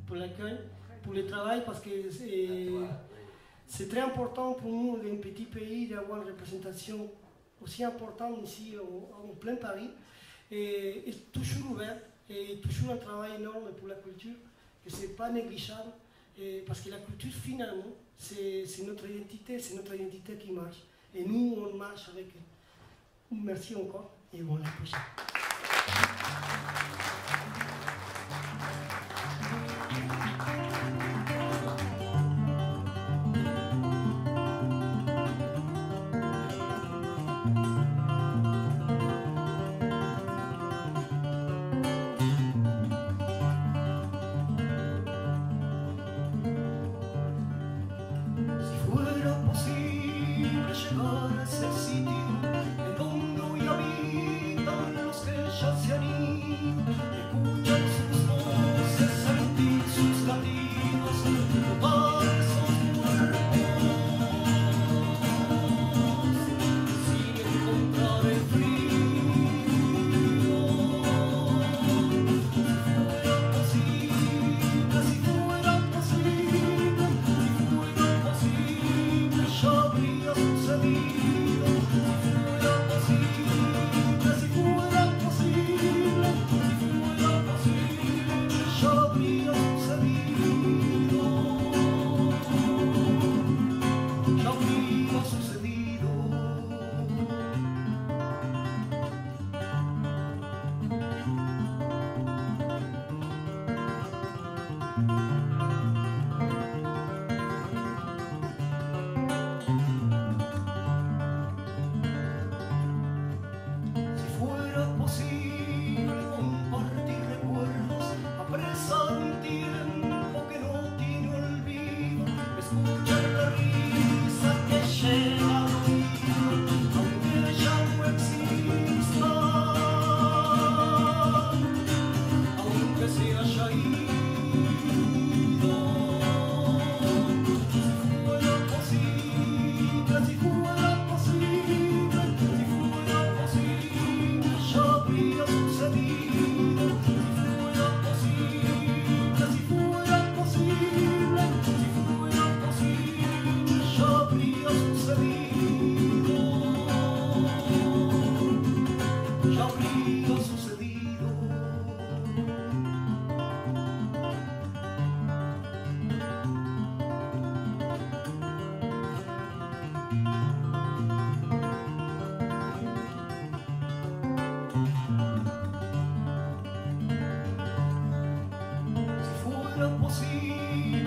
pour l'accueil, pour le travail, parce que c'est très important pour nous, d'un petit pays, d'avoir une représentation aussi importante ici, en plein Paris, et toujours ouvert, et toujours un travail énorme pour la culture, que ce n'est pas négligeable, parce que la culture, finalement, c'est notre identité qui marche. Et nous, on marche avec eux. Merci encore, et bon, à la prochaine. Posible